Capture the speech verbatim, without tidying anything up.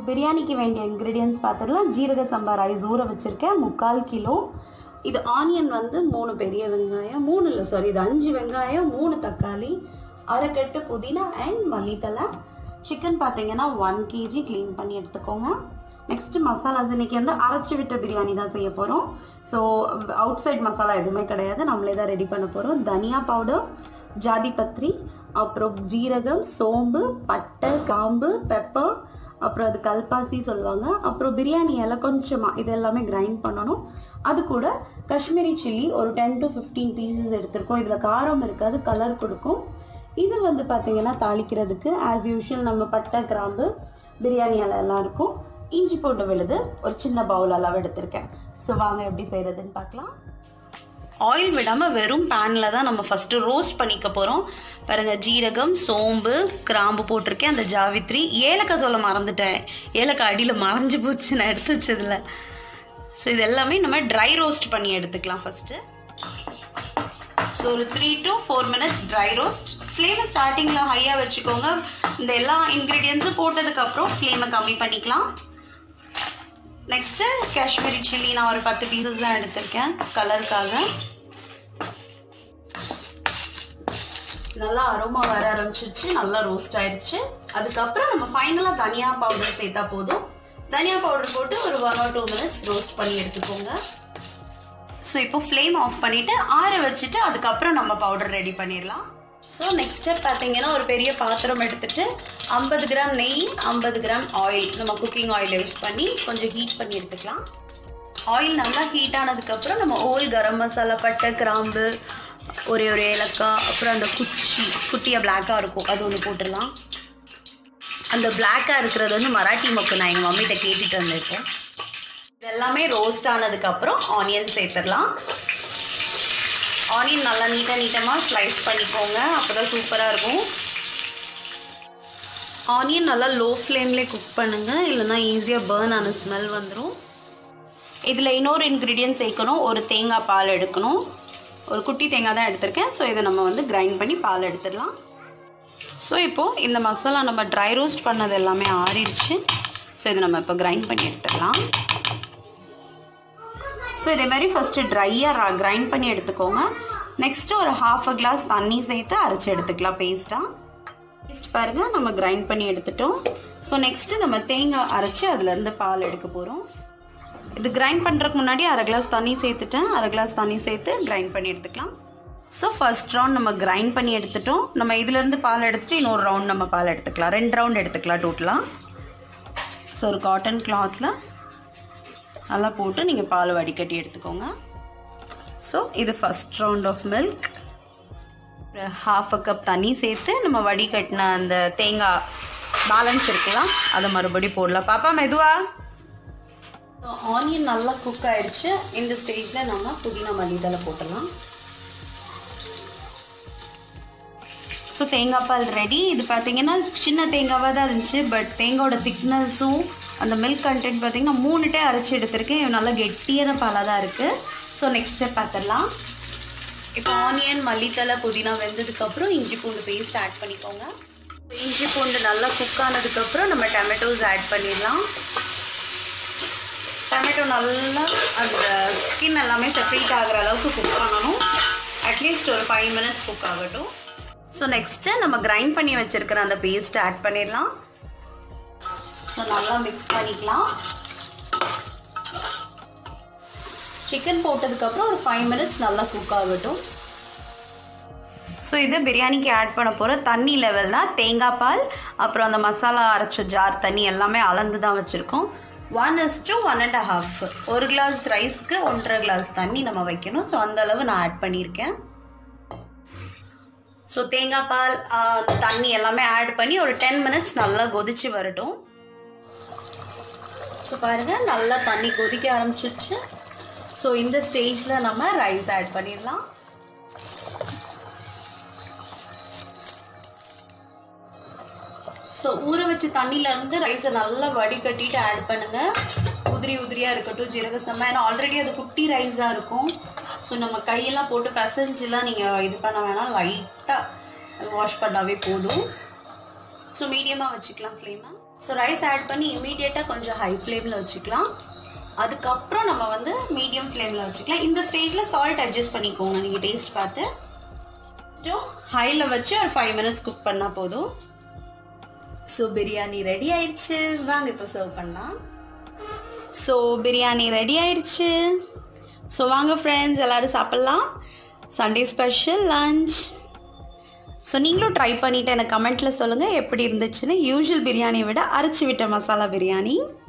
பிரியாணிக்கு வேண்டிய இன்க்ரீடியன்ஸ் பார்த்துடலாம். ஜீரக சம்பா ரைஸ் ஊற வச்சுருக்கேன் முக்கால் கிலோ. இது ஆனியன் வந்து மூணு பெரிய வெங்காயம், மூணு இல்லை சாரி இது அஞ்சு வெங்காயம், மூணு தக்காளி, அரைக்கட்டு புதினா அண்ட் மல்லித்தலை. சிக்கன் பார்த்தீங்கன்னா ஒன் கேஜி க்ளீன் பண்ணி எடுத்துக்கோங்க. நெக்ஸ்ட் மசாலாஸ் இன்னைக்கு வந்து அரைச்சி விட்ட பிரியாணி தான் செய்ய போகிறோம். ஸோ அவுட் சைட் மசாலா எதுவுமே கிடையாது, நம்மளே தான் ரெடி பண்ண போகிறோம். தனியா பவுடர், ஜாதி பத்திரி, அப்புறம் ஜீரகம், சோம்பு, பட்டை, காம்பு, பெப்பர், அப்புறம் அது கல்பாசி சொல்லுவாங்க, அப்புறம் பிரியாணி இலை கொஞ்சமாக, இது எல்லாமே கிரைண்ட் பண்ணணும். அது கூட காஷ்மீரி சில்லி ஒரு டென் டு ஃபிஃப்டீன் பீசஸ் எடுத்திருக்கோம். இதில் காரம் இருக்காது, கலர் கொடுக்கும். இது வந்து பார்த்தீங்கன்னா தாளிக்கிறதுக்கு ஆஸ் யூஷுவல் நம்ம பட்டை, கிராம்பு, பிரியாணி இலை எல்லாம் இருக்கும். இஞ்சி பூண்டு விழுது ஒரு சின்ன பவுல் அளவு எடுத்திருக்கேன். ஸோ வாங்க எப்படி செய்யறதுன்னு பார்க்கலாம். ஆயில் விடாமல் வெறும் பேனில் தான் நம்ம ஃபஸ்ட்டு ரோஸ்ட் பண்ணிக்க போகிறோம். பாருங்க, ஜீரகம், சோம்பு, கிராம்பு போட்டிருக்கேன், அந்த ஜாவித்ரி, ஏலக்காய் சொல்ல மறந்துட்டேன். ஏலக்காய் அடியில் மறைஞ்சு போச்சு நான் எடுத்து வச்சதில்ல. ஸோ இது எல்லாமே நம்ம ட்ரை ரோஸ்ட் பண்ணி எடுத்துக்கலாம் ஃபஸ்ட்டு. ஸோ ஒரு three to four minutes dry roast. ஃப்ளேமை ஸ்டார்டிங்கில் ஹையாக வச்சுக்கோங்க. இந்த எல்லா இன்க்ரீடியன்ஸும் போட்டதுக்கப்புறம் ஃப்ளேமை கம்மி பண்ணிக்கலாம். நெக்ஸ்ட்டு காஷ்மீரி சில்லி நான் ஒரு பத்து பீசஸ் தான் எடுத்திருக்கேன் கலருக்காக. நல்லா அரோமா வர ஆரம்பிச்சிருச்சு, நல்லா ரோஸ்ட் ஆயிடுச்சு. அதுக்கப்புறம் நம்ம ஃபைனலாக தனியா பவுடர் சேர்த்தா போதும். தனியா பவுடர் போட்டு ஒரு one or two minutes roast பண்ணி எடுத்துக்கோங்க. ஸோ இப்போ ஃப்ளேம் ஆஃப் பண்ணிவிட்டு ஆற வச்சுட்டு அதுக்கப்புறம் நம்ம பவுடர் ரெடி பண்ணிடலாம். ஸோ நெக்ஸ்ட் ஸ்டெப் பார்த்தீங்கன்னா ஒரு பெரிய பாத்திரம் எடுத்துகிட்டு ஐம்பது கிராம் நெய், ஐம்பது கிராம் ஆயில், நம்ம குக்கிங் ஆயில் யூஸ் பண்ணி கொஞ்சம் ஹீட் பண்ணி எடுத்துக்கலாம். ஆயில் நல்லா ஹீட் ஆனதுக்கப்புறம் நம்ம ஓல் கரம் மசாலா, பட்டை, கிராம்பு, ஒரே ஒரு ஏலக்காய், அப்புறம் அந்த குச்சி குட்டியாக பிளாக்காக இருக்கும் அது ஒன்று போட்டுடலாம். அந்த பிளாக்காக இருக்கிறது வந்து மராட்டி மொக்கு, நான் எங்கள் மம்மிகிட்ட கேட்டுட்டு வந்திருக்கேன். இதெல்லாமே ரோஸ்ட் ஆனதுக்கப்புறம் ஆனியன் சேர்த்துடலாம். ஆனியன் நல்லா நீட்டாக நீட்டமாக ஸ்லைஸ் பண்ணிக்கோங்க, அப்போ தான் சூப்பராக இருக்கும். ஆனியன் நல்லா லோ ஃப்ளேம்லேயே குக் பண்ணுங்கள், இல்லைனா ஈஸியாக பர்ன் ஆன ஸ்மெல் வந்துடும். இதில் இன்னொரு இன்க்ரீடியன்ட் சேர்க்கணும். ஒரு தேங்காய் பால் எடுக்கணும். ஒரு குட்டி தேங்காய் தான் எடுத்திருக்கேன். ஸோ இதை நம்ம வந்து கிரைண்ட் பண்ணி பால் எடுத்துடலாம். ஸோ இப்போது இந்த மசாலா நம்ம ட்ரை ரோஸ்ட் பண்ணது எல்லாமே ஆறிடுச்சு. ஸோ இதை நம்ம இப்போ கிரைண்ட் பண்ணி எடுத்துடலாம். ஸோ இதே மாதிரி ஃபஸ்ட்டு ட்ரையாக கிரைண்ட் பண்ணி எடுத்துக்கோங்க. நெக்ஸ்ட்டு ஒரு ஹாஃப் அ கிளாஸ் தண்ணி சேர்த்து அரைச்சி எடுத்துக்கலாம் பேஸ்ட்டாக. பேஸ்ட் பாருங்கள், நம்ம கிரைண்ட் பண்ணி எடுத்துட்டோம். ஸோ நெக்ஸ்ட்டு நம்ம தேங்காய் அரைச்சி அதுலேருந்து பால் எடுக்க போகிறோம். இது கிரைண்ட் பண்ணுறதுக்கு முன்னாடி அரை கிளாஸ் தண்ணி சேர்த்துட்டேன். அரை கிளாஸ் தண்ணி சேர்த்து கிரைண்ட் பண்ணி எடுத்துக்கலாம். ஸோ ஃபர்ஸ்ட் ரவுண்ட் நம்ம கிரைண்ட் பண்ணி எடுத்துட்டோம். நம்ம இதுலேருந்து பால் எடுத்துகிட்டு இன்னொரு ரவுண்ட் நம்ம பால் எடுத்துக்கலாம். ரெண்டு ரவுண்ட் எடுத்துக்கலாம் டோட்டலாக. ஸோ ஒரு காட்டன் கிளாத்தில் நல்லா போட்டு நீங்கள் பால் வடிகட்டி எடுத்துக்கோங்க. ஸோ இது first round of milk. Half a cup தண்ணி சேர்த்து நம்ம வடிகட்டின அந்த தேங்காய் பேலன்ஸ் இருக்கலாம், அதை மறுபடியும் போடலாம். பாப்பா மெதுவா. ஆனியன் நல்லா குக் ஆயிடுச்சு. இந்த ஸ்டேஜில் நம்ம புதினா மல்லித்தலை போட்டலாம். ஸோ தேங்காய் பால் ரெடி. இது பார்த்தீங்கன்னா சின்ன தேங்காவாக தான் இருந்துச்சு, பட் தேங்காயோட திக்னஸும் அந்த மில்க் கண்டென்ட் பார்த்தீங்கன்னா மூணுட்டே அரைச்சி எடுத்திருக்கேன். நல்லா கெட்டியான பாலாக தான் இருக்குது. ஸோ நெக்ஸ்ட் ஸ்டெப் பார்த்துடலாம். இப்போ ஆனியன், மல்லித்தலை, புதினா வெந்ததுக்கப்புறம் இஞ்சி பூண்டு பேஸ்ட் ஆட் பண்ணிக்கோங்க. இஞ்சி பூண்டு நல்லா குக் ஆனதுக்கப்புறம் நம்ம டொமேட்டோஸ் ஆட் பண்ணிடலாம். டொமேட்டோ நல்லா அந்த ஸ்கின் எல்லாமே செப்பரேட் ஆகிற அளவுக்கு குக் பண்ணணும். அட்லீஸ்ட் ஒரு ஃபைவ் மினிட்ஸ் குக் ஆகட்டும். ஸோ நெக்ஸ்ட்டு நம்ம கிரைண்ட் பண்ணி வச்சுருக்கிற அந்த பேஸ்ட்டை ஆட் பண்ணிடலாம். ஸோ நல்லா மிக்ஸ் பண்ணிக்கலாம். சிக்கன் போட்டதுக்கப்புறம் ஒரு ஃபைவ் மினிட்ஸ் நல்லா குக் ஆகட்டும். ஸோ இது பிரியாணிக்கு ஆட் பண்ண போகிற தண்ணி லெவல் தான். தேங்காய் பால், அப்புறம் அந்த மசாலா அரைச்ச ஜார் தண்ணி எல்லாமே அளந்து தான் வச்சுருக்கோம். One is to one and half, ஒரு கிளாஸ் ரைஸ்க்கு ஒன்றரை கிளாஸ் தண்ணி நம்ம வைக்கணும். ஸோ அந்த அளவு நான் ஆட் பண்ணியிருக்கேன். ஸோ தேங்காய் பால், தண்ணி எல்லாமே ஆட் பண்ணி ஒரு டென் மினிட்ஸ் நல்லா கொதிச்சு வரட்டும். ஸோ பாருங்கள், நல்லா தண்ணி கொதிக்க ஆரம்பிச்சிருச்சு. ஸோ இந்த ஸ்டேஜில் நம்ம ரைஸ் ஆட் பண்ணிடலாம். ஸோ ஊற வச்ச தண்ணியிலேருந்து ரைஸை நல்லா வடிகட்டிட்டு ஆட் பண்ணுங்கள். உதிரி உதிரியாக இருக்கட்டும் ஜீரக சம்பா, ஏன்னா ஆல்ரெடி அது குட்டி ரைஸாக இருக்கும். ஸோ நம்ம கையெல்லாம் போட்டு பிசைஞ்சுலாம் நீங்கள் இது பண்ண வேணாம், லைட்டாக வாஷ் பண்ணாவே போதும். ஸோ மீடியமாக வச்சுக்கலாம் ஃப்ளேமை. ஸோ ரைஸ் ஆட் பண்ணி இமீடியட்டாக கொஞ்சம் ஹை ஃப்ளேமில் வச்சுக்கலாம். அதுக்கப்புறம் நம்ம வந்து மீடியம் ஃப்ளேமில் வச்சுக்கலாம். இந்த ஸ்டேஜில் சால்ட் அட்ஜஸ்ட் பண்ணிக்கோங்க நீங்கள் டேஸ்ட் பார்த்து. ஹையில் வச்சு ஒரு ஃபைவ் மினிட்ஸ் குக் பண்ணால் போதும். ஸோ பிரியாணி ரெடி ஆயிடுச்சு. வாங்க இப்போ சர்வ் பண்ணலாம். ஸோ பிரியாணி ரெடி ஆயிடுச்சு. ஸோ வாங்க ஃப்ரெண்ட்ஸ் எல்லோரும் சாப்பிட்லாம். Sunday special lunch. ஸோ நீங்களும் ட்ரை பண்ணிவிட்டு எனக்கு கமெண்ட்டில் சொல்லுங்கள் எப்படி இருந்துச்சுன்னு. யூஷுவல் பிரியாணியை விட அரைச்சி விட்ட மசாலா பிரியாணி.